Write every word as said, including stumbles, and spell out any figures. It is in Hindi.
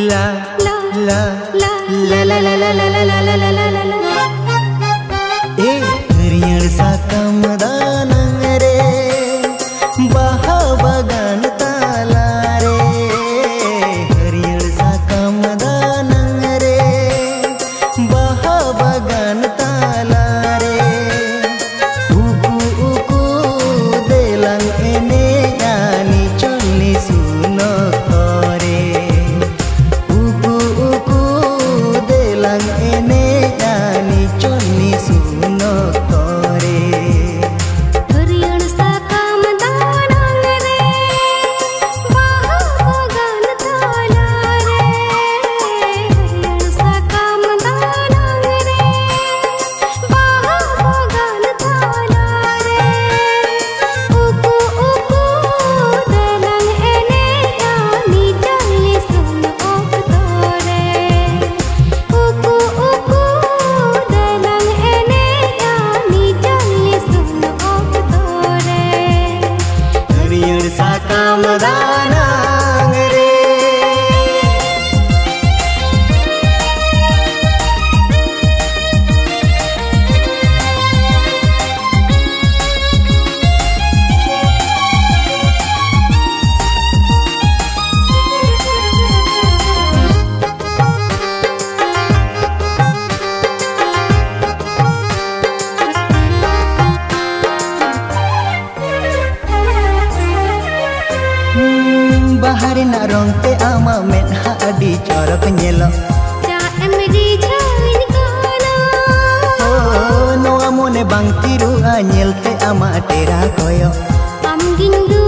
la la la la la la la la la la la la la la. Eh, hariyan sakam danang re, baha bagan tala re. Hariyan sakam danang re, baha bagan tala re. Uku uku delang ene yani choli suno kore. Uku uku delang ene yani choli suno kore. हरियर साकम दानंग रे, बाहा बगान ताला रे. हरियर साकम दानंग रे, बाहा बगान ताला रे. उकु उकु देlang ene yani jali sun okto re. Uku uku delang ene yani jali sun okto re. हरियर साकम दानंग रे. Bahari na rong te ama medha adi corak nyelo. Ja emri jawin kana. Oh, noa mone bang tiru anyel te ama tera koyo. Am gindu